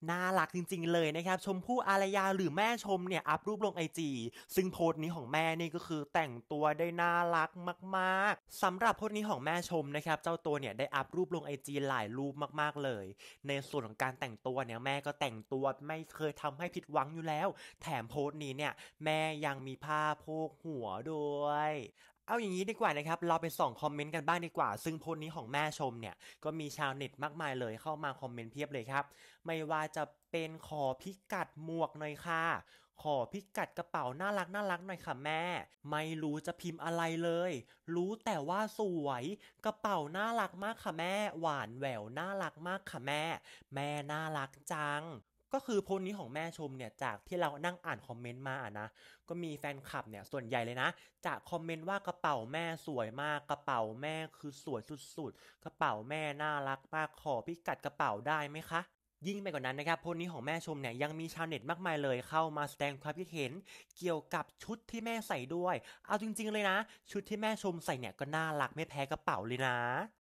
น่ารักจริงๆเลยนะครับชมพู่อารยาหรือแม่ชมเนี่ยอัพรูปลงไอจีซึ่งโพสต์นี้ของแม่นี่ก็คือแต่งตัวได้น่ารักมากๆสำหรับโพสต์นี้ของแม่ชมนะครับเจ้าตัวเนี่ยได้อัพรูปลงไอจีหลายรูปมากๆเลยในส่วนของการแต่งตัวเนี่ยแม่ก็แต่งตัวไม่เคยทำให้ผิดหวังอยู่แล้วแถมโพสต์นี้เนี่ยแม่ยังมีผ้าโพกหัวด้วยเอาอย่างนี้ดีกว่านะครับเราไปส่องคอมเมนต์กันบ้างดีกว่าซึ่งโพสต์นี้ของแม่ชมเนี่ยก็มีชาวเน็ตมากมายเลยเข้ามาคอมเมนต์เพียบเลยครับไม่ว่าจะเป็นขอพิกัดหมวกหน่อยค่ะขอพิกัดกระเป๋าน่ารักน่ารักหน่อยค่ะแม่ไม่รู้จะพิมพ์อะไรเลยรู้แต่ว่าสวยกระเป๋าน่ารักมากค่ะแม่หวานแหววน่ารักมากค่ะแม่แม่น่ารักจังก็คือโพสต์นี้ของแม่ชมเนี่ยจากที่เรานั่งอ่านคอมเมนต์มาอะนะก็มีแฟนคลับเนี่ยส่วนใหญ่เลยนะจะคอมเมนต์ว่ากระเป๋าแม่สวยมากกระเป๋าแม่คือสวยสุดๆกระเป๋าแม่น่ารักมากขอพิกัดกระเป๋าได้ไหมคะยิ่งไปกว่านั้นนะครับโพสต์นี้ของแม่ชมเนี่ยยังมีชาวเน็ตมากมายเลยเข้ามาแสดงความคิดเห็นเกี่ยวกับชุดที่แม่ใส่ด้วยเอาจริงๆเลยนะชุดที่แม่ชมใส่เนี่ยก็น่ารักไม่แพ้กระเป๋าเลยนะ